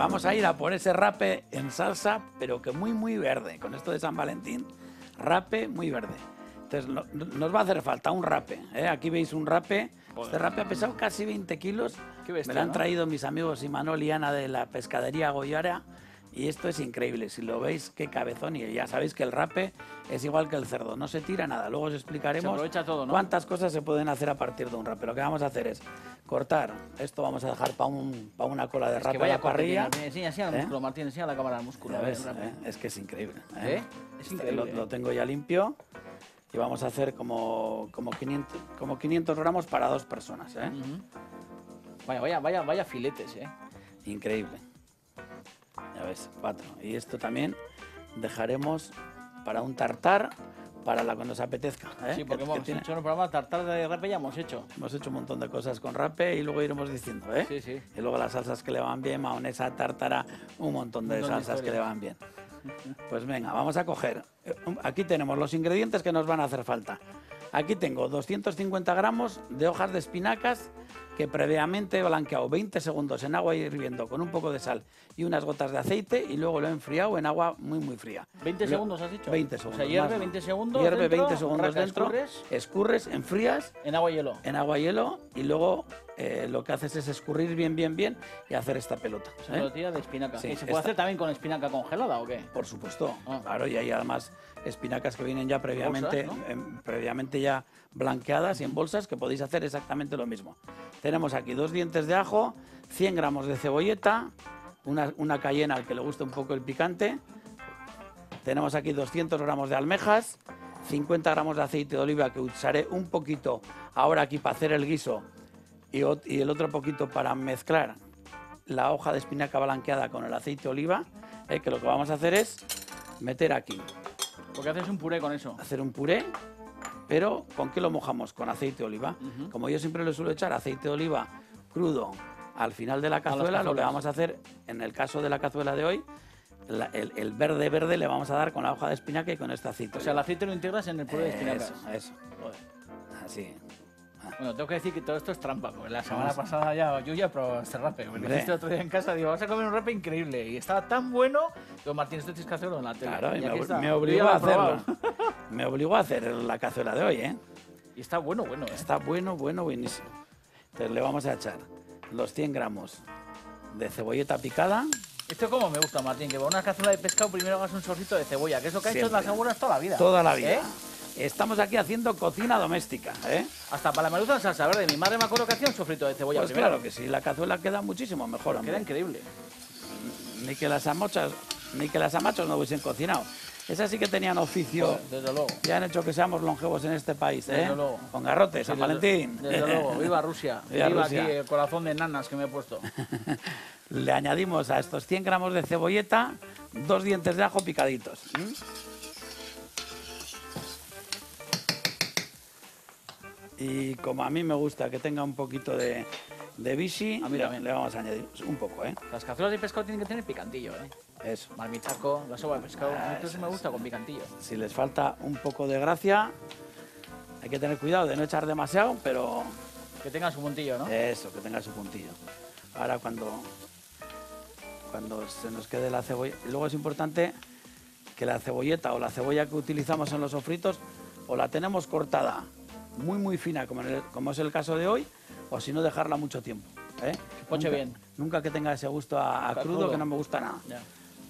vamos a ir a por ese rape en salsa, pero que muy verde. Con esto de San Valentín, rape muy verde. Entonces nos va a hacer falta un rape, ¿eh? Aquí veis un rape. Este rape ha pesado casi 20 kilos. Qué bestia, me lo han ¿no? traído mis amigos Imanol y Ana de la pescadería Goyara. Y esto es increíble. Si lo veis, qué cabezón. Y ya sabéis que el rape es igual que el cerdo. No se tira nada. Luego os explicaremos Se aprovecha todo, ¿no? cuántas cosas se pueden hacer a partir de un rape. Lo que vamos a hacer es cortar. Esto vamos a dejar para una cola de rape a la parrilla. Enseña el músculo, Martín, enseña la cámara al músculo. Ya ves, el rape. es que es increíble. Es increíble. Lo tengo ya limpio. Y vamos a hacer como 500 gramos para 2 personas. Vaya filetes, Increíble. Ya ves, 4. Y esto también dejaremos para un tartar, para la que nos apetezca. Sí, porque hemos hecho en el programa tartar de rape, ya hemos hecho. Hemos hecho un montón de cosas con rape y luego iremos diciendo, Sí, sí. Y luego las salsas que le van bien, mahonesa, tártara, un montón de salsas que le van bien. Pues venga, vamos a coger. Aquí tenemos los ingredientes que nos van a hacer falta. Aquí tengo 250 gramos de hojas de espinacas que previamente he blanqueado 20 segundos en agua hirviendo con un poco de sal y unas gotas de aceite y luego lo he enfriado en agua muy fría. ¿20 segundos has dicho? 20 segundos. O sea, hierve 20 segundos Hierve dentro, 20 segundos dentro, escurres, enfrías. En agua y hielo. En agua y hielo y luego lo que haces es escurrir bien y hacer esta pelota. Se pelotilla de espinaca. Sí, ¿Y se puede hacer también con espinaca congelada o qué? Por supuesto, Ah. claro, y hay además espinacas que vienen ya previamente, Bolsas, ¿no? previamente ya blanqueadas y en bolsas que podéis hacer exactamente lo mismo. Tenemos aquí 2 dientes de ajo, 100 gramos de cebolleta, una cayena al que le guste un poco el picante. Tenemos aquí 200 gramos de almejas, 50 gramos de aceite de oliva que usaré un poquito ahora aquí para hacer el guiso y el otro poquito para mezclar la hoja de espinaca blanqueada con el aceite de oliva, que lo que vamos a hacer es meter aquí. Porque haces un puré con eso. Hacer un puré, pero ¿con qué lo mojamos? Con aceite de oliva. Como yo siempre le suelo echar aceite de oliva crudo al final de la cazuela, lo que vamos a hacer, en el caso de la cazuela de hoy, el verde le vamos a dar con la hoja de espinaca y con este aceite. O sea, el aceite lo integras en el puré de espinacas. Eso. Joder. Así. Bueno, tengo que decir que todo esto es trampa, porque la semana pasada yo ya probé este rape. Me Hombre. dijiste otro día en casa, digo, vas a comer un rape increíble. Y estaba tan bueno, digo, Martín, esto tienes que hacerlo en la tele. Claro, y aquí está. me Yo obligó ya lo a he probado. hacerlo. Me obligó a hacer la cazuela de hoy, ¿eh? Y está bueno, Está buenísimo. Entonces le vamos a echar los 100 gramos de cebolleta picada. Esto como me gusta, Martín, que para una cazuela de pescado primero hagas un sofrito de cebolla, que es lo que ha hecho Siempre. las abuelas toda la vida. Toda la vida. ¿Eh? Estamos aquí haciendo cocina doméstica, ¿eh? Hasta para la merluza en salsa verde. Mi madre me acuerdo que hacía un sofrito de cebolla Pues primero. claro que sí, la cazuela queda muchísimo mejor, hombre. Queda increíble. Ni que las amachos no hubiesen cocinado. Esas sí que tenían oficio. Joder, desde luego. Ya han hecho que seamos longevos en este país, ¿eh? Desde luego. Con garrote, San Sí, Valentín. Desde luego. Viva Rusia. Viva Viva Rusia. aquí el corazón de nanas que me he puesto. Le añadimos a estos 100 gramos de cebolleta 2 dientes de ajo picaditos. Y como a mí me gusta que tenga un poquito de bishi, A mí también. le vamos a añadir un poco, ¿eh? Las cazuelas de pescado tienen que tener picantillo, ¿eh? Eso. Marmitaco, la sopa de pescado. Esto sí me gusta con picantillo. Si les falta un poco de gracia, hay que tener cuidado de no echar demasiado, pero Que tenga su puntillo, ¿no? eso, que tenga su puntillo. Ahora cuando se nos quede la cebolla... Luego es importante que la cebolleta o la cebolla que utilizamos en los sofritos o la tenemos cortada muy fina, como es el caso de hoy, o si no dejarla mucho tiempo. ¿eh? Que poche bien. Nunca que tenga ese gusto a crudo, que no me gusta nada. Ya.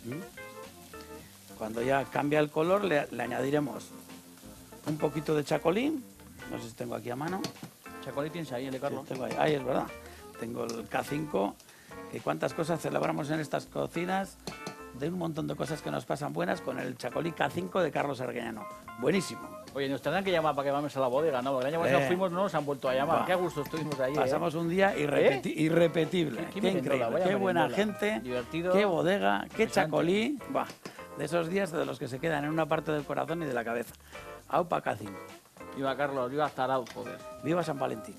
Cuando ya cambia el color le añadiremos un poquito de chacolí. No sé si tengo aquí a mano. Chacolí tienes ahí, el de Carlos. Sí, tengo ahí, es verdad. Tengo el K5. Que cuántas cosas celebramos en estas cocinas, de un montón de cosas que nos pasan buenas con el chacolí K5 de Carlos Arguiñano. Buenísimo. Oye, nos tendrán que llamar para que vamos a la bodega, ¿no? Porque el año pasado fuimos, no nos han vuelto a llamar. Va. Qué a gusto estuvimos ahí. Pasamos un día irrepetible. Qué Qué merendola, increíble. vaya Qué buena merendola. gente. Divertido. Qué bodega. Qué Interesante. chacolí. Va. De esos días de los que se quedan en una parte del corazón y de la cabeza. Aupa K5. Viva Carlos, viva Tarao, joder. Viva San Valentín.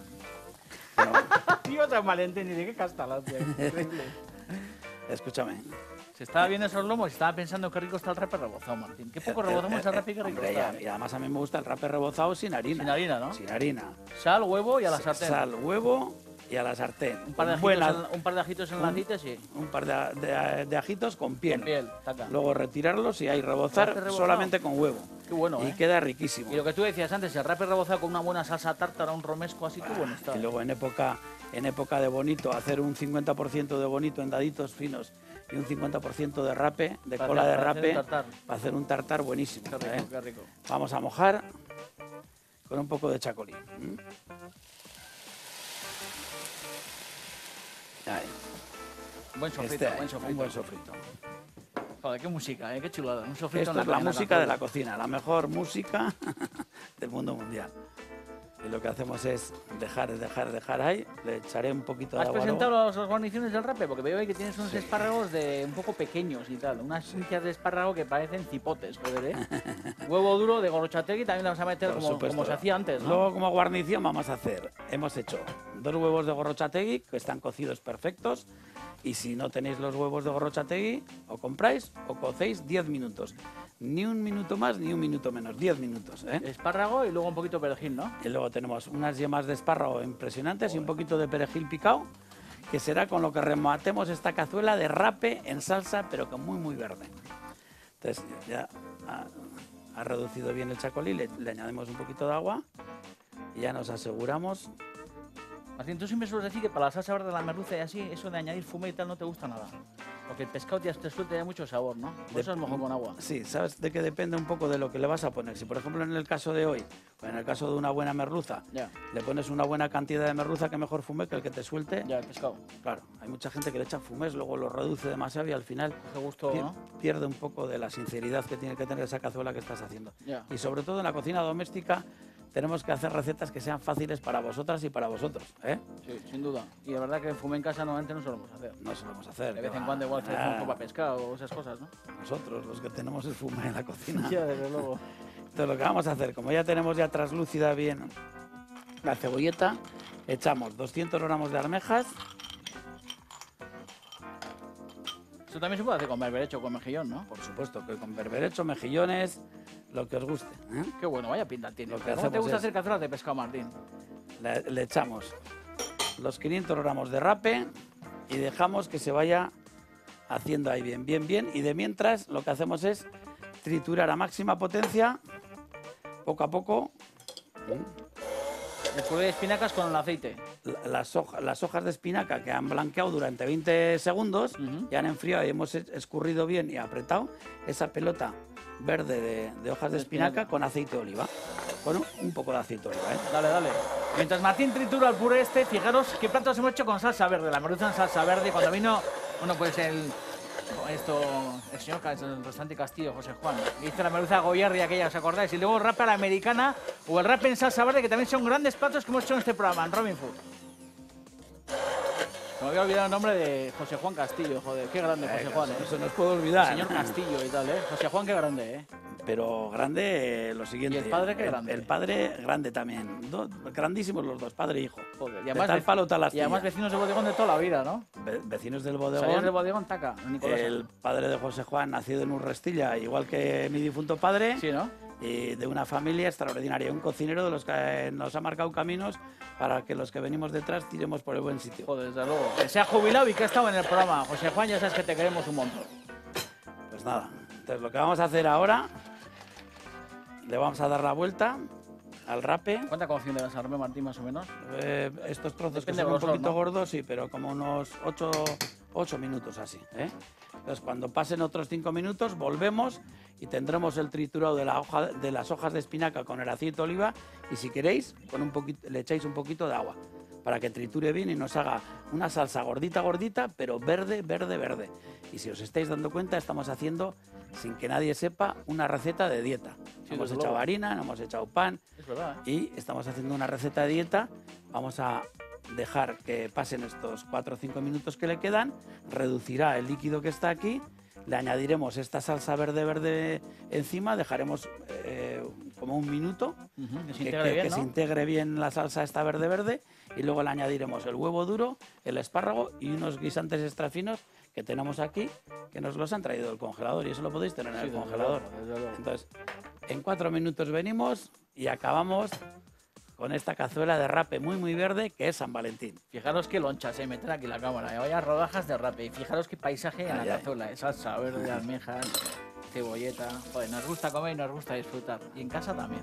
Viva San Valentín, y de qué castalancia. Increíble. Escúchame. Se estaba viendo esos lomos y estaba pensando qué rico está el rape rebozado, Martín. Qué poco rebozamos el rape y qué rico Hombre, está. y además a mí me gusta el rape rebozado sin harina. Sin harina, ¿no? Sin harina. Sal, huevo y a la sartén. Sal, huevo y a la sartén. Un par de ajitos en el aceite, sí. Un par de ajitos con piel. Con piel, taca. Luego retirarlos y ahí rebozar solamente con huevo. Qué bueno, y queda riquísimo. Y lo que tú decías antes, el rape rebozado con una buena salsa tártara, un romesco así, qué bueno está. Y luego en época de bonito, hacer un 50% de bonito en daditos finos y un 50% de rape, de cola de rape, para hacer un tartar buenísimo. Qué rico, qué rico. Vamos a mojar con un poco de chacolí. Ahí. Buen sofrito, buen sofrito. Un buen sofrito. Joder, qué música, qué chulada. Un sofrito. Esto es la música de la cocina, la mejor música del mundo mundial. Y lo que hacemos es dejar ahí, le echaré un poquito de agua. ¿Has presentado las guarniciones del rape? Porque veo ahí que tienes unos espárragos un poco pequeños y tal, unas hinchas de espárrago que parecen cipotes, joder, ¿eh? Huevo duro de Gorrochategui también las vas a meter como se hacía antes, ¿no? Luego como guarnición vamos a hacer, hemos hecho 2 huevos de Gorrochategui que están cocidos perfectos. Y si no tenéis los huevos de Gorrochategui, o compráis o cocéis 10 minutos. Ni un minuto más ni un minuto menos, 10 minutos. Espárrago y luego un poquito de perejil, ¿no? Y luego tenemos unas yemas de espárrago impresionantes y un poquito de perejil picado, que será con lo que rematemos esta cazuela de rape en salsa, pero que muy verde. Entonces ya ha reducido bien el chacolí, le añadimos un poquito de agua y ya nos aseguramos. Martín, tú siempre sueles decir que para la salsa verde de la merluza y así, eso de añadir fumé y tal no te gusta nada. Porque el pescado ya te suelta ya mucho sabor, ¿no? Por eso es mejor con agua. Sí, sabes de que depende un poco de lo que le vas a poner. Si por ejemplo en el caso de hoy, o en el caso de una buena merluza, le pones una buena cantidad de merluza, que mejor fumé que el que te suelte. Ya, el pescado. Claro, hay mucha gente que le echa fumés, luego lo reduce demasiado y al final pierde un poco de la sinceridad que tiene que tener esa cazuela que estás haciendo. Y sobre todo en la cocina doméstica, tenemos que hacer recetas que sean fáciles para vosotras y para vosotros, ¿eh? Sí, sin duda. Y la verdad que fumé en casa normalmente no solemos hacer. No solemos hacer. De vez en cuando igual hacemos un para pescado o esas cosas, ¿no? Nosotros, los que tenemos el fumé en la cocina. Ya, desde luego. Entonces lo que vamos a hacer, como ya tenemos ya traslúcida bien la cebolleta, echamos 200 gramos de almejas. Esto también se puede hacer con berberecho o con mejillón, ¿no? Por supuesto, que con berberecho, mejillones, lo que os guste. Qué bueno, vaya pinta tiene. Lo que ¿Cómo te gusta hacer cazuelas de pescado, Martín? Le echamos los 500 gramos de rape y dejamos que se vaya haciendo ahí bien. Y de mientras lo que hacemos es triturar a máxima potencia, poco a poco. El puré de espinacas con el aceite. Las hojas de espinaca que han blanqueado durante 20 segundos y han enfriado y hemos escurrido bien y apretado esa pelota verde de hojas de espinaca con aceite de oliva. Bueno, un poco de aceite de oliva, ¿eh? Dale, dale. Mientras Martín tritura el puré fijaros qué platos hemos hecho con salsa verde. La merluza en salsa verde. Cuando vino, bueno, pues el señor del restaurante Castillo, José Juan, hizo la merluza Goyarri aquella, ¿os acordáis? Y luego el rape a la americana o el rape en salsa verde, que también son grandes platos que hemos hecho en este programa, en Robin Food. Me había olvidado el nombre de José Juan Castillo, joder, qué grande José Juan, ¿eh? Eso no os puedo olvidar. El señor Castillo y tal, ¿eh? José Juan, qué grande, ¿eh? Pero grande lo siguiente. ¿Y el padre qué grande? El padre grande también. Grandísimos los dos, padre e hijo. Joder, y además, tal palo, tal astilla. Y además vecinos del bodegón de toda la vida, ¿no? Vecinos del bodegón. Salías del bodegón, taca, Nicolás. El padre de José Juan, nacido en Urrestilla, igual que mi difunto padre. Sí, ¿no? Y de una familia extraordinaria, un cocinero de los que nos ha marcado caminos para que los que venimos detrás tiremos por el buen sitio. Joder, desde luego. Que se ha jubilado y que ha estado en el programa. José Juan, ya sabes que te queremos un montón. Pues nada, entonces lo que vamos a hacer ahora, le vamos a dar la vuelta al rape. ¿Cuánta cocción le das al rape, Martín, más o menos? Estos trozos depende que son un poquito ¿no? gordos, sí, pero como unos 8 minutos así, ¿eh? Entonces, cuando pasen otros 5 minutos, volvemos y tendremos el triturado de las hojas de espinaca con el aceite de oliva y, si queréis, le echáis un poquito de agua para que triture bien y nos haga una salsa gordita, pero verde. Y si os estáis dando cuenta, estamos haciendo, sin que nadie sepa, una receta de dieta. Sí, hemos echado harina, no hemos echado pan. Es verdad, ¿eh? Y estamos haciendo una receta de dieta. Vamos a dejar que pasen estos 4 o 5 minutos que le quedan, reducirá el líquido que está aquí, le añadiremos esta salsa verde encima, dejaremos como un minuto que se integre bien la salsa esta verde y luego le añadiremos el huevo duro, el espárrago y unos guisantes extra finos que tenemos aquí, que nos los han traído del congelador y eso lo podéis tener en el congelador. Desde luego. Entonces, en 4 minutos venimos y acabamos con esta cazuela de rape muy verde que es San Valentín. Fijaros qué lonchas, meter aquí la cámara, vaya rodajas de rape. Y fijaros qué paisaje en la cazuela, salsa verde, almejas, cebolleta. Joder, nos gusta comer y nos gusta disfrutar. Y en casa también.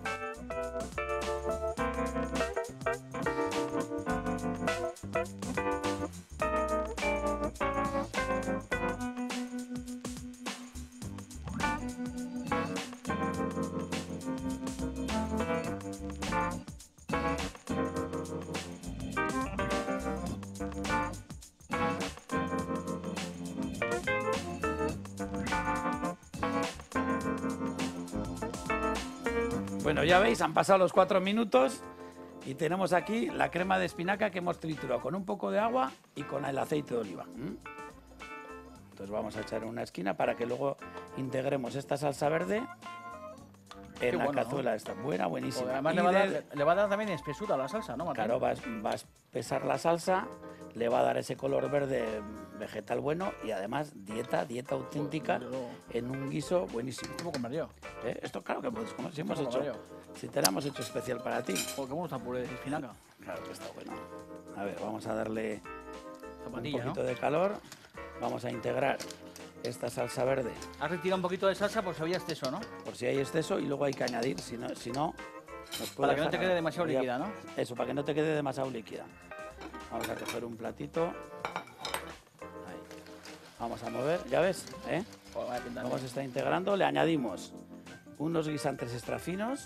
Bueno, ya veis, han pasado los 4 minutos y tenemos aquí la crema de espinaca que hemos triturado con un poco de agua y con el aceite de oliva. Entonces vamos a echar en una esquina para que luego integremos esta salsa verde en la cazuela. ¿No? Esta buenísima. Además le va a dar también espesura a la salsa, ¿no, Martín? Claro, va a espesar la salsa, le va a dar ese color verde vegetal bueno y además dieta auténtica en un guiso buenísimo. ¿Cómo comer yo? Esto claro que puedes comer, si te la hemos hecho especial para ti. ¿Cómo está puré de espinaca? Claro que está bueno. A ver, vamos a darle zapatilla, un poquito de calor. Vamos a integrar esta salsa verde. Has retirado un poquito de salsa por si había exceso, ¿no? Por si hay exceso y luego hay que añadir, si no nos puede para que no te quede demasiado líquida, ¿no? Eso, para que no te quede demasiado líquida. Vamos a coger un platito. Ahí. Vamos a mover, ya ves, Cómo se está integrando. Le añadimos unos guisantes extra finos.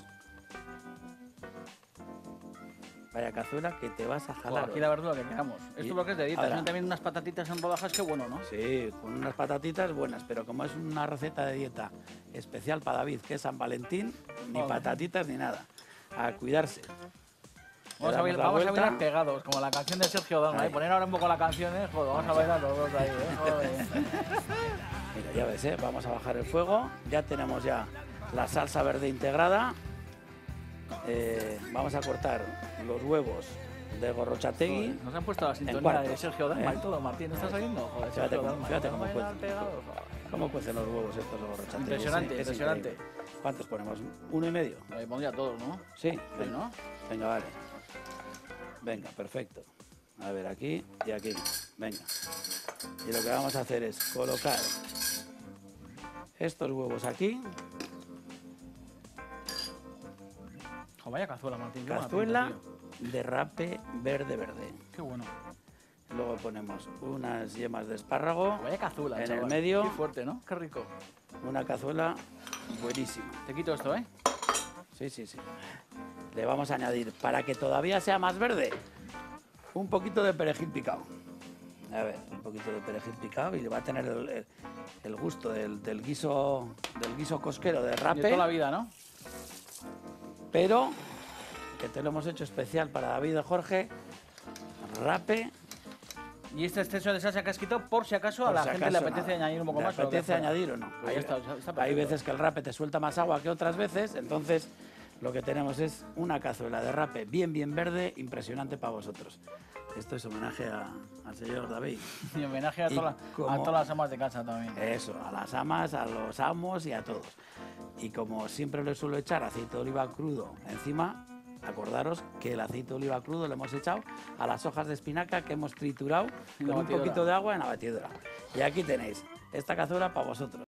Vaya cazuela que te vas a jalar. Aquí la verdura que queramos. Esto es lo que es de dieta. Ahora, también unas patatitas en rodajas, qué bueno, ¿no? Sí, con unas patatitas buenas, pero como es una receta de dieta especial para David, que es San Valentín, ni patatitas ni nada. A cuidarse. Vamos a bailar pegados, como la canción de Sergio Dalma. Poner ahora un poco la canción, joder, vamos a bailar los dos ahí, Mira, ya ves, vamos a bajar el fuego. Ya tenemos la salsa verde integrada. Vamos a cortar los huevos de Gorrochategui. Nos han puesto la sintonía de Sergio Dalma y todo, Martín. ¿No estás oyendo? Joder, fíjate cómo cuecen los huevos estos de Gorrochategui. Impresionante. ¿Cuántos ponemos? ¿1,5? Le pondría todos, ¿no? Sí, ¿no? Venga, vale. Venga, perfecto. A ver, aquí y aquí. Venga. Y lo que vamos a hacer es colocar estos huevos aquí. Vaya cazuela, Martín. Cazuela de rape verde. Qué bueno. Luego ponemos unas yemas de espárrago. Vaya cazuela, en el medio. Qué fuerte, ¿no? Qué rico. Una cazuela buenísima. Te quito esto, ¿eh? Sí. Le vamos a añadir, para que todavía sea más verde, un poquito de perejil picado. A ver, un poquito de perejil picado y le va a tener el gusto del guiso cosquero de rape. De toda la vida, ¿no? Pero que te lo hemos hecho especial para David y Jorge, rape. Y este exceso de salsa que has quitado, por si acaso a la gente le apetece añadir un poco más. ¿Le apetece añadir o no? Ahí está hay veces que el rape te suelta más agua que otras veces, entonces lo que tenemos es una cazuela de rape bien verde, impresionante para vosotros. Esto es homenaje al señor David. Y homenaje a todas las amas de casa también. Eso, a las amas, a los amos y a todos. Y como siempre le suelo echar aceite de oliva crudo encima, acordaros que el aceite de oliva crudo lo hemos echado a las hojas de espinaca que hemos triturado con un poquito de agua en la batidora. Y aquí tenéis esta cazuela para vosotros.